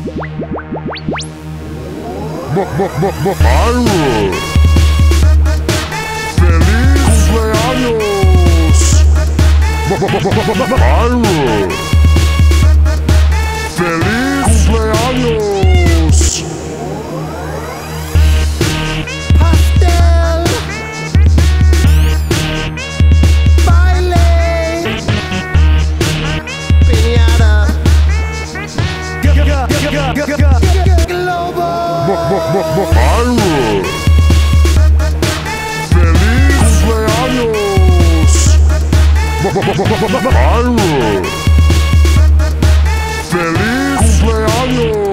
Myra, feliz cumpleaños. Myra, feliz cumpleaños. Pastel, baile, piñata, globo. Myra, feliz cumpleaños. Myra, feliz cumpleaños.